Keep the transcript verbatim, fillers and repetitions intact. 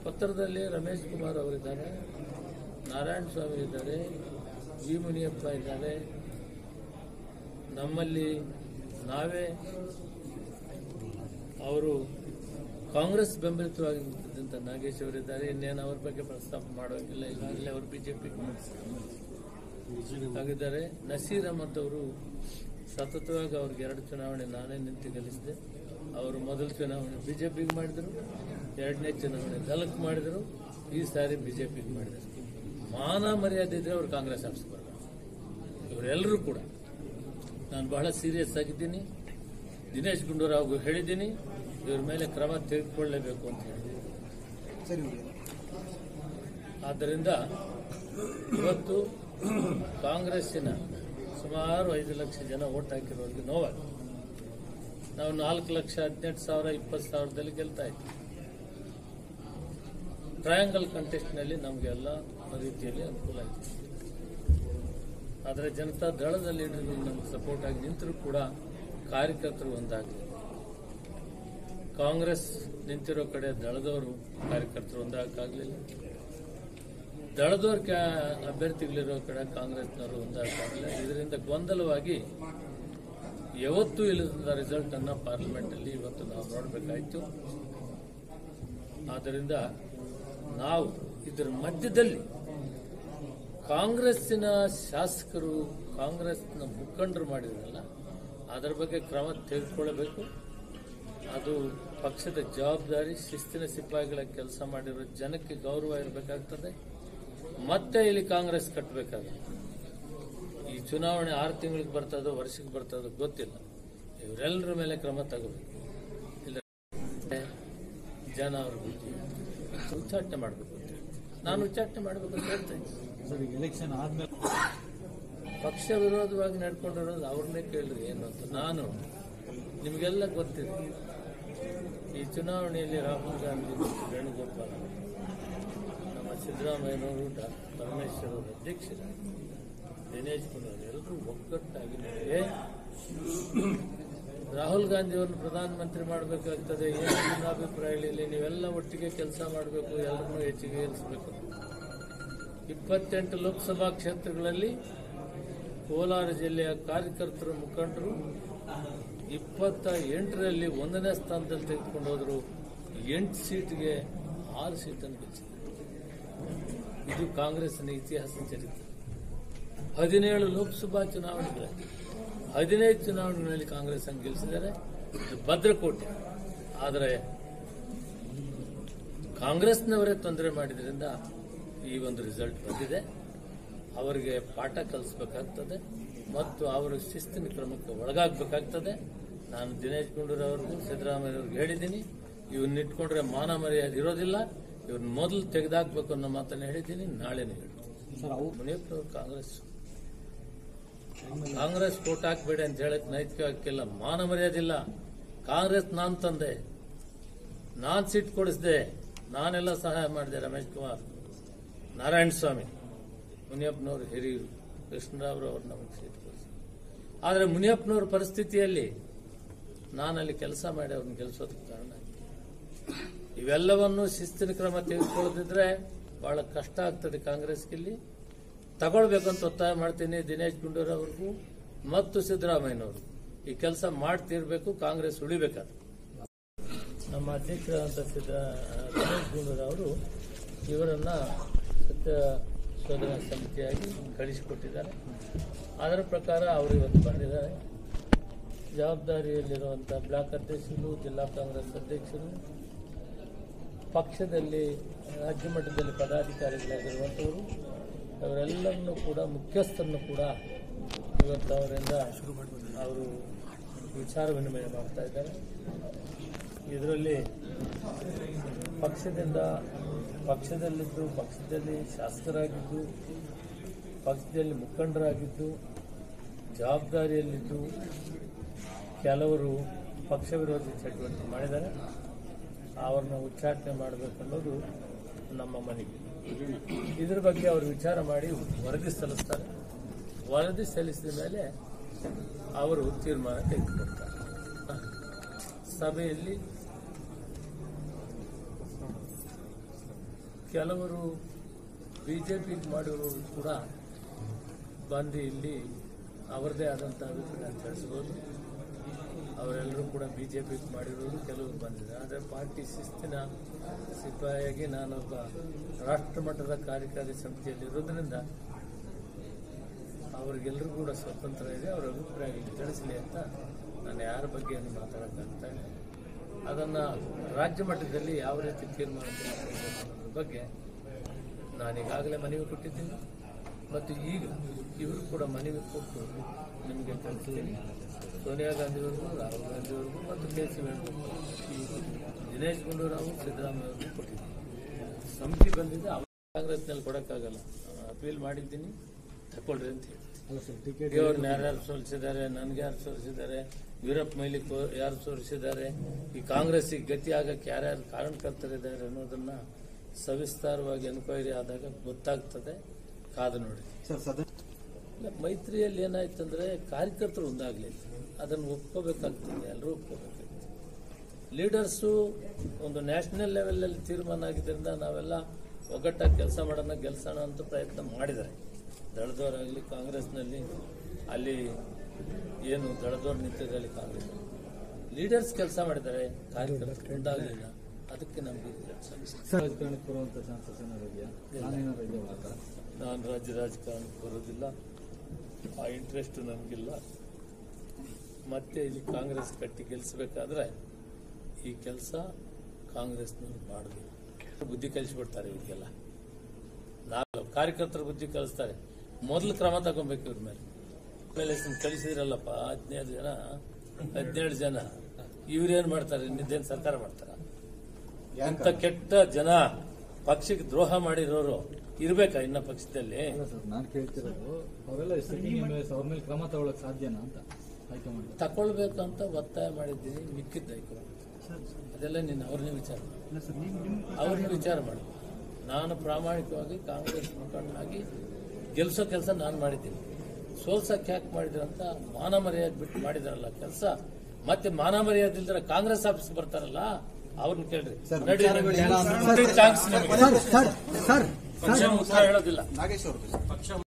ಪತ್ರದಲ್ಲಿ ರಮೇಶ್ ಕುಮಾರ್ ಅವರಿದ್ದಾರೆ, ನಾರಾಯಣ ಸ್ವಾಮಿ ಇದ್ದಾರೆ, ವಿ ಮುನಿಯಪ್ಪ ಇದ್ದಾರೆ, ನಮ್ಮಲ್ಲಿ ನಾವೇ ಅವರು ಕಾಂಗ್ರೆಸ್ ಬೆಂಬಲಿತವಾಗಿದ್ದಂಥ ನಾಗೇಶ್ ಅವರಿದ್ದಾರೆ. ಇನ್ನೇನು ಅವ್ರ ಬಗ್ಗೆ ಪ್ರಸ್ತಾಪ ಮಾಡೋಕ್ಕಿಲ್ಲ, ಈಗಾಗಲೇ ಅವರು ಬಿಜೆಪಿ ಆಗಿದ್ದಾರೆ. ನಸೀರ್ ಅಹಮದ್ ಅವರು ಸತತವಾಗಿ ಅವ್ರಿಗೆ ಎರಡು ಚುನಾವಣೆ ನಾನೇ ನಿಂತು ಗೆಲ್ಲಿಸಿದೆ. ಅವರು ಮೊದಲ ಚುನಾವಣೆ ಬಿಜೆಪಿಗೆ ಮಾಡಿದರು, ಎರಡನೇ ಚುನಾವಣೆ ದಳಕ್ಕೆ ಮಾಡಿದರು, ಈ ಸಾರಿ ಬಿಜೆಪಿಗೆ ಮಾಡಿದರು. ಮಾನ ಮರ್ಯಾದೆ ಇದ್ರೆ ಅವರು ಕಾಂಗ್ರೆಸ್ ಆಫೀಸ್ ಬರಲ್ಲ. ಇವರೆಲ್ಲರೂ ಕೂಡ ನಾನು ಬಹಳ ಸೀರಿಯಸ್ ಆಗಿದ್ದೀನಿ. ದಿನೇಶ್ ಗುಂಡೂರಾವ್ಗೂ ಹೇಳಿದ್ದೀನಿ, ಇವ್ರ ಮೇಲೆ ಕ್ರಮ ತೆಗೆದುಕೊಳ್ಳಲೇಬೇಕು ಅಂತ ಹೇಳಿದ್ದೀನಿ. ಆದ್ದರಿಂದ ಇವತ್ತು ಕಾಂಗ್ರೆಸ್ಸಿನ ಸುಮಾರು ಐದು ಲಕ್ಷ ಜನ ಓಟ್ ಹಾಕಿರೋರಿಗೆ ನೋವಾಗಿ ನಾವು ನಾಲ್ಕು ಲಕ್ಷ ಹದಿನೆಂಟು ಸಾವಿರ ಇಪ್ಪತ್ತು ಸಾವಿರದಲ್ಲಿ ಗೆಲ್ತಾ ಇದ್ವಿ. ಟ್ರಯಾಂಗಲ್ ಕಂಟೆಸ್ಟ್ನಲ್ಲಿ ನಮಗೆಲ್ಲ ರೀತಿಯಲ್ಲಿ ಅನುಕೂಲ ಆಯಿತು. ಆದರೆ ಜನತಾ ದಳದ ಲೀಡರ್ಗಳು ನಮ್ಗೆ ಸಪೋರ್ಟ್ ಆಗಿ ನಿಂತರೂ ಕೂಡ ಕಾರ್ಯಕರ್ತರು ಒಂದಾಗಲಿ. ಕಾಂಗ್ರೆಸ್ ನಿಂತಿರೋ ಕಡೆ ದಳದವರು ಕಾರ್ಯಕರ್ತರು ಒಂದಾಗಲಿಲ್ಲ, ದಳದವ್ರ ಅಭ್ಯರ್ಥಿಗಳಿರೋ ಕಡೆ ಕಾಂಗ್ರೆಸ್ನವರು ಒಂದಾಗಲಿಲ್ಲ. ಇದರಿಂದ ಗೊಂದಲವಾಗಿ ಯಾವತ್ತೂ ಇಲ್ಲದ ರಿಸಲ್ಟ್ ಅನ್ನ ಪಾರ್ಲಿಮೆಂಟ್ ಅಲ್ಲಿ ಇವತ್ತು ನಾವು ನೋಡಬೇಕಾಯಿತು. ಆದ್ದರಿಂದ ನಾವು ಇದರ ಮಧ್ಯದಲ್ಲಿ ಕಾಂಗ್ರೆಸ್ಸಿನ ಶಾಸಕರು, ಕಾಂಗ್ರೆಸ್ನ ಮುಖಂಡರು ಮಾಡಿದ್ರಲ್ಲ, ಅದರ ಬಗ್ಗೆ ಕ್ರಮ ತೆಗೆದುಕೊಳ್ಳಬೇಕು. ಅದು ಪಕ್ಷದ ಜವಾಬ್ದಾರಿ. ಶಿಸ್ತಿನ ಸಿಪಾಯಿಗಳ ಕೆಲಸ ಮಾಡಿರೋ ಜನಕ್ಕೆ ಗೌರವ ಇರಬೇಕಾಗ್ತದೆ. ಮತ್ತೆ ಇಲ್ಲಿ ಕಾಂಗ್ರೆಸ್ ಕಟ್ಟಬೇಕಾಗುತ್ತೆ. ಈ ಚುನಾವಣೆ ಆರು ತಿಂಗಳಿಗೆ ಬರ್ತದೋ ವರ್ಷಕ್ಕೆ ಬರ್ತದೋ ಗೊತ್ತಿಲ್ಲ. ಇವರೆಲ್ಲರ ಮೇಲೆ ಕ್ರಮ ತಗೋಬೇಕು. ಇಲ್ಲ ಜನ ಅವ್ರ ಬುದ್ಧಿ ಉಚ್ಚಾಟನೆ ಮಾಡಬೇಕು ಅಂತ ನಾನು ಉಚ್ಚಾಟನೆ ಮಾಡಬೇಕು ಅಂತ ಹೇಳ್ತೇನೆ. ಎಲೆಕ್ಷನ್ ಆದ್ಮೇಲೆ ಪಕ್ಷ ವಿರೋಧವಾಗಿ ನಡ್ಕೊಂಡಿರೋದು ಅವ್ರನ್ನೇ ಕೇಳಿದ್ರಿ ಏನು ಅಂತ. ನಾನು ನಿಮಗೆಲ್ಲ ಗೊತ್ತಿದೆ, ಈ ಚುನಾವಣೆಯಲ್ಲಿ ರಾಹುಲ್ ಗಾಂಧಿ ಮತ್ತು ವೇಣುಗೋಪಾಲ್ ನಮ್ಮ ಸಿದ್ದರಾಮಯ್ಯನವರು, ಡಾಕ್ಟರ್ ಪರಮೇಶ್ವರ್ ಅವರು ಅಧ್ಯಕ್ಷರಾಗಿ, ದಿನೇಶ್ ಗುಂಡೂರಾವ್ ಎಲ್ಲರೂ ಒಗ್ಗಟ್ಟಾಗಿ ನನಗೆ ರಾಹುಲ್ ಗಾಂಧಿ ಅವರನ್ನು ಪ್ರಧಾನಮಂತ್ರಿ ಮಾಡಬೇಕಾಗ್ತದೆ, ಏನು ನಿಮ್ಮ ಅಭಿಪ್ರಾಯಗಳಲ್ಲಿ ನೀವೆಲ್ಲ ಒಟ್ಟಿಗೆ ಕೆಲಸ ಮಾಡಬೇಕು, ಎಲ್ಲರನ್ನೂ ಹೆಚ್ಚಿಗೆ ಏರಿಸಬೇಕು. ಇಪ್ಪತ್ತೆಂಟು ಲೋಕಸಭಾ ಕ್ಷೇತ್ರಗಳಲ್ಲಿ ಕೋಲಾರ ಜಿಲ್ಲೆಯ ಕಾರ್ಯಕರ್ತರು, ಮುಖಂಡರು ಇಪ್ಪತ್ತ ಎಂಟರಲ್ಲಿ ಒಂದನೇ ಸ್ಥಾನದಲ್ಲಿ ತೆಗೆದುಕೊಂಡು ಹೋದರು. ಎಂಟು ಸೀಟ್ಗೆ ಆರು ಸೀಟನ್ನು ಗೆಲ್ಲಿಸಿದರು. ಇದು ಕಾಂಗ್ರೆಸ್ನ ಇತಿಹಾಸ ಚರಿತ್ರೆ. ಹದಿನೇಳು ಲೋಕಸಭಾ ಚುನಾವಣೆಗಳಲ್ಲಿ ಹದಿನೈದು ಚುನಾವಣೆಗಳಲ್ಲಿ ಕಾಂಗ್ರೆಸ್ ಅನ್ನು ಗೆಲ್ಲಿಸಿದ್ದಾರೆ. ಇದು ಭದ್ರಕೋಟೆ. ಆದರೆ ಕಾಂಗ್ರೆಸ್ನವರೇ ತೊಂದರೆ ಮಾಡಿದ್ರಿಂದ ಈ ಒಂದು ರಿಸಲ್ಟ್ ಬಂದಿದೆ. ಅವರಿಗೆ ಪಾಠ ಕಲಿಸಬೇಕಾಗ್ತದೆ ಮತ್ತು ಅವರು ಶಿಸ್ತಿನ ಕ್ರಮಕ್ಕೆ ಒಳಗಾಗಬೇಕಾಗ್ತದೆ. ನಾನು ದಿನೇಶ್ ಗುಂಡೂರಾವ್ ಅವ್ರಿಗೂ ಸಿದ್ದರಾಮಯ್ಯವ್ರಿಗೆ ಹೇಳಿದ್ದೀನಿ, ಇವನ್ನ ಇಟ್ಕೊಂಡ್ರೆ ಮಾನ ಮರ್ಯಾದೆ ಇರೋದಿಲ್ಲ, ಇವ್ರನ್ನ ಮೊದಲು ತೆಗೆದಾಕ್ಬೇಕು ಅನ್ನೋ ಮಾತನ್ನು ಹೇಳಿದ್ದೀನಿ. ನಾಳೆನೇ ಹೇಳ್ತೀನಿ. ಮುನಿಯಪ್ಪನವರು ಕಾಂಗ್ರೆಸ್ ಕಾಂಗ್ರೆಸ್ ಕೋಟ್ ಹಾಕಬೇಡಿ ಅಂತ ಹೇಳಕ್ ನೈತಿಕ ಹಾಕಿಲ್ಲ, ಮಾನ ಮರ್ಯಾದಿಲ್ಲ. ಕಾಂಗ್ರೆಸ್ ನಾನ್ ತಂದೆ, ನಾನ್ ಸೀಟ್ ಕೊಡಿಸಿದೆ, ನಾನೆಲ್ಲ ಸಹಾಯ ಮಾಡಿದೆ. ರಮೇಶ್ ಕುಮಾರ್, ನಾರಾಯಣ ಸ್ವಾಮಿ, ಮುನಿಯಪ್ಪನವರು ಹಿರಿಯರು, ಕೃಷ್ಣರಾವ್ ಅವರು ನಮಗೆ ಸೀಟ್ ಕೊಡಿಸಿದ್ರು. ಆದರೆ ಮುನಿಯಪ್ಪನವ್ರ ಪರಿಸ್ಥಿತಿಯಲ್ಲಿ ನಾನಲ್ಲಿ ಕೆಲಸ ಮಾಡಿ ಅವ್ರನ್ನ ಗೆಲ್ಲಿಸೋದಕ್ಕೆ ಕಾರಣ. ಇವೆಲ್ಲವನ್ನು ಶಿಸ್ತಿನ ಕ್ರಮ ತೆಗೆದುಕೊಳ್ಳದಿದ್ರೆ ಬಹಳ ಕಷ್ಟ ಆಗ್ತದೆ ಕಾಂಗ್ರೆಸ್ಗೆ. ಇಲ್ಲಿ ತಗೊಳ್ಬೇಕಂತ ಒತ್ತಾಯ ಮಾಡ್ತೀನಿ ದಿನೇಶ್ ಗುಂಡೂರಾವ್ ಅವ್ರಿಗೂ ಮತ್ತು ಸಿದ್ದರಾಮಯ್ಯನವರು. ಈ ಕೆಲಸ ಮಾಡ್ತಿರ್ಬೇಕು, ಕಾಂಗ್ರೆಸ್ ಉಳಿಬೇಕಾದ್ರೆ. ನಮ್ಮ ಅಧ್ಯಕ್ಷರಾದಂಥ ಸಿದ್ದರಾ ದಿನೇಶ್ ಗುಂಡೂರಾವ್ ಅವರು ಇವರನ್ನ ಸತ್ಯ ಶೋಧನಾ ಸಮಿತಿಯಾಗಿ ಕಳಿಸಿಕೊಟ್ಟಿದ್ದಾರೆ. ಅದರ ಪ್ರಕಾರ ಅವರು ಇವತ್ತು ಬಂದಿದ್ದಾರೆ. ಜವಾಬ್ದಾರಿಯಲ್ಲಿರುವಂಥ ಬ್ಲಾಕ್ ಅಧ್ಯಕ್ಷರು, ಜಿಲ್ಲಾ ಕಾಂಗ್ರೆಸ್ ಅಧ್ಯಕ್ಷರು, ಪಕ್ಷದಲ್ಲಿ ರಾಜ್ಯ ಮಟ್ಟದಲ್ಲಿ ಪದಾಧಿಕಾರಿಗಳಾಗಿರುವಂಥವರು, ಅವರೆಲ್ಲರನ್ನೂ ಕೂಡ ಮುಖ್ಯಸ್ಥರನ್ನು ಕೂಡ ಇವತ್ತು ಅವರಿಂದ ಅವರು ವಿಚಾರ ವಿನಿಮಯ ಮಾಡ್ತಾ ಇದ್ದಾರೆ. ಇದರಲ್ಲಿ ಪಕ್ಷದಿಂದ ಪಕ್ಷದಲ್ಲಿದ್ದು, ಪಕ್ಷದಲ್ಲಿ ಶಾಸಕರಾಗಿದ್ದು, ಪಕ್ಷದಲ್ಲಿ ಮುಖಂಡರಾಗಿದ್ದು, ಜವಾಬ್ದಾರಿಯಲ್ಲಿದ್ದು ಕೆಲವರು ಪಕ್ಷ ವಿರೋಧಿ ಚಟುವಟಿಕೆ ಮಾಡಿದ್ದಾರೆ. ಅವ್ರನ್ನ ಉಚ್ಚಾಟನೆ ಮಾಡಬೇಕನ್ನೋದು ನಮ್ಮ ಮನವಿ. ಇದರ ಬಗ್ಗೆ ಅವರು ವಿಚಾರ ಮಾಡಿ ವರದಿ ಸಲ್ಲಿಸ್ತಾರೆ. ವರದಿ ಸಲ್ಲಿಸಿದ ಮೇಲೆ ಅವರು ತೀರ್ಮಾನ ತೆಗೆದುಕೊಳ್ತಾರೆ. ಸಭೆಯಲ್ಲಿ ಕೆಲವರು ಬಿಜೆಪಿ ಮಾಡಿರೋರು ಕೂಡ ಬಂದು ಇಲ್ಲಿ ಅವರದೇ ಆದಂಥ ಅಭಿಪ್ರಾಯ ತಿಳಿಸ್ಬೋದು. ಅವರೆಲ್ಲರೂ ಕೂಡ ಬಿಜೆಪಿ ಮಾಡಿರೋರು ಕೆಲವರು ಬಂದಿದ್ದಾರೆ. ಆದರೆ ಪಾರ್ಟಿ ಶಿಸ್ತಿನ ಸಿಪಾಯಿಯಾಗಿ ನಾನೊಬ್ಬ ರಾಷ್ಟ್ರ ಮಟ್ಟದ ಕಾರ್ಯಕಾರಿ ಸಮಿತಿಯಲ್ಲಿರೋದ್ರಿಂದ ಅವರಿಗೆಲ್ಲರೂ ಕೂಡ ಸ್ವತಂತ್ರ ಇದೆ. ಅವರ ಅಭಿಪ್ರಾಯ ತಿಳಿಸಲಿ ಅಂತ ನಾನು ಯಾರ ಬಗ್ಗೆ ಏನು ಮಾತಾಡೋಕ್ಕಾಗ್ತಾ ಇಲ್ಲ. ಅದನ್ನು ರಾಜ್ಯ ಮಟ್ಟದಲ್ಲಿ ಯಾವ ರೀತಿ ತೀರ್ಮಾನ ತೆಗೆದುಕೊಳ್ಳಬೇಕು ಅನ್ನೋದ್ರ ಬಗ್ಗೆ ನಾನೀಗಾಗಲೇ ಮನವಿ ಕೊಟ್ಟಿದ್ದೀನಿ ಮತ್ತು ಈಗ ಇವರು ಕೂಡ ಮನವಿ ಕೊಟ್ಟು ನಿಮಗೆ ತಿಳಿಸ್ತೀನಿ. ಸೋನಿಯಾ ಗಾಂಧಿಯವರಿಗೂ, ರಾಹುಲ್ ಗಾಂಧಿಯವರಿಗೂ ಮತ್ತು ಕೆ ಸಿ ವೇಣುಗೋಪಾಲ್, ದಿನೇಶ್ ಗುಂಡೂರಾವ್, ಸಿದ್ದರಾಮಯ್ಯ ಅವ್ರಿಗೂ ಕೊಟ್ಟಿದ್ದೀನಿ. ಸಮಿತಿ ಬಂದಿದೆ, ಅವ್ರು ಕಾಂಗ್ರೆಸ್ನಲ್ಲಿ ಕೊಡೋಕ್ಕಾಗಲ್ಲ. ಅಪೀಲ್ ಮಾಡಿದ್ದೀನಿ, ತಗೊಳ್ರಿ ಅಂತ ಹೇಳಿ. ಅವ್ರನ್ನ ಯಾರ್ಯಾರು ಸೋಲಿಸಿದ್ದಾರೆ, ನನಗೆ ಯಾರು ಸೋಲಿಸಿದ್ದಾರೆ, ವೀರಪ್ಪ ಮೊಯ್ಲಿಕ್ ಯಾರು ಸೋಲಿಸಿದ್ದಾರೆ, ಈ ಕಾಂಗ್ರೆಸ್ಸಿಗೆ ಗತಿ ಆಗಕ್ಕೆ ಯಾರ್ಯಾರು ಕಾರಣಕರ್ತರಿದ್ದಾರೆ ಅನ್ನೋದನ್ನ ಸವಿಸ್ತಾರವಾಗಿ ಎನ್ಕ್ವೈರಿ ಆದಾಗ ಗೊತ್ತಾಗ್ತದೆ. ಕಾದು ನೋಡಿ. ಮೈತ್ರಿಯಲ್ಲಿ ಏನಾಯ್ತಂದ್ರೆ ಕಾರ್ಯಕರ್ತರು ಒಂದಾಗಲಿಲ್ಲ. ಅದನ್ನು ಒಪ್ಕೋಬೇಕಾಗ್ತದೆ, ಎಲ್ಲರೂ ಒಪ್ಕೋಬೇಕಾಗ್ತದೆ. ಲೀಡರ್ಸು ಒಂದು ನ್ಯಾಷನಲ್ ಲೆವೆಲಲ್ಲಿ ತೀರ್ಮಾನ ಆಗಿದ್ದರಿಂದ ನಾವೆಲ್ಲ ಒಗ್ಗಟ್ಟಾಗಿ ಕೆಲಸ ಮಾಡೋಣ, ಗೆಲ್ಸೋಣ ಅಂತ ಪ್ರಯತ್ನ ಮಾಡಿದ್ದಾರೆ. ದಳದವರಾಗಲಿ ಕಾಂಗ್ರೆಸ್ನಲ್ಲಿ ಅಲ್ಲಿ ಏನು ದಳದವ್ರು ನಿಂತಿದ್ದಲ್ಲಿ ಕಾಂಗ್ರೆಸ್ ಲೀಡರ್ಸ್ ಕೆಲಸ ಮಾಡಿದ್ದಾರೆ, ಕಾರ್ಯಕರ್ತರು ಒಂದಾಗಲಿಲ್ಲ. ಅದಕ್ಕೆ ನಮಗೆ ರಾಜಕಾರಣಕ್ಕೆ ಬರುವಂತ ಚಾನ್ಸಸ್ ಏನಾದ್ರು ಇದೆಯಾ? ನಾನು ರಾಜ್ಯ ರಾಜಕಾರಣಕ್ಕೆ ಬರೋದಿಲ್ಲ, ಆ ಇಂಟ್ರೆಸ್ಟ್ ನನಗಿಲ್ಲ. ಮತ್ತೆ ಇಲ್ಲಿ ಕಾಂಗ್ರೆಸ್ ಕಟ್ಟಿ ಗೆಲ್ಲಿಸಬೇಕಾದ್ರೆ ಈ ಕೆಲಸ ಕಾಂಗ್ರೆಸ್ನವ್ರು ಮಾಡಬೇಕು. ಬುದ್ಧಿ ಕಲಿಸ್ಬಿಡ್ತಾರೆ ಇವರಿಗೆಲ್ಲ. ನಾವು ಕಾರ್ಯಕರ್ತರ ಬುದ್ಧಿ ಕಲಿಸ್ತಾರೆ. ಮೊದಲು ಕ್ರಮ ತಗೊಬೇಕು ಇವ್ರ ಮೇಲೆ. ಮೇಲೆ ಕಳಿಸಿದ್ರಲ್ಲಪ್ಪ ಹದಿನೈದು ಜನ ಹದಿನೇಳು ಜನ ಇವ್ರೇನ್ ಮಾಡ್ತಾರೆ? ನಿದ್ದೇನು ಸರ್ಕಾರ ಮಾಡ್ತಾರ? ಇಂಥ ಕೆಟ್ಟ ಜನ ಪಕ್ಷಕ್ಕೆ ದ್ರೋಹ ಮಾಡಿರೋರು ಇರ್ಬೇಕಾ ಇನ್ನ ಪಕ್ಷದಲ್ಲಿ? ನಾನು ಕೇಳ್ತಿರೋದು ಅವರೆಲ್ಲ ಅವ್ರ ಮೇಲೆ ಕ್ರಮ ತಗೊಳಕ್ ಸಾಧ್ಯನಾ ಅಂತ ಹೈಕಮಾಂಡ್ ತಕೊಳ್ಬೇಕು ಅಂತ ಒತ್ತಾಯ ಮಾಡಿದ್ದೀನಿ. ಮಿಕ್ಕಿದ್ದ ಹೈಕಮಾಂಡ್ ಅದೆಲ್ಲ ನೀನು ಅವ್ರನ್ನೇ ವಿಚಾರ ಅವ್ರನ್ನೇ ವಿಚಾರ ಮಾಡಿ. ನಾನು ಪ್ರಾಮಾಣಿಕವಾಗಿ ಕಾಂಗ್ರೆಸ್ ಮುಖಂಡನಾಗಿ ಗೆಲ್ಸೋ ಕೆಲಸ ನಾನು ಮಾಡಿದ್ದೀನಿ. ಸೋಲ್ಸಕ್ಕೆ ಯಾಕೆ ಮಾಡಿದ್ರಂತ ಮಾನ ಮರ್ಯಾದೆ ಬಿಟ್ಟು ಮಾಡಿದಾರಲ್ಲ ಕೆಲಸ. ಮತ್ತೆ ಮಾನ ಮರ್ಯಾದೆ ಇಲ್ದ್ರೆ ಕಾಂಗ್ರೆಸ್ ಆಫೀಸ್ ಬರ್ತಾರಲ್ಲ ಅವ್ರನ್ನ ಕೇಳ್ರಿ. ಚಾನ್ಸ್ ಉತ್ತರ ಹೇಳೋದಿಲ್ಲ.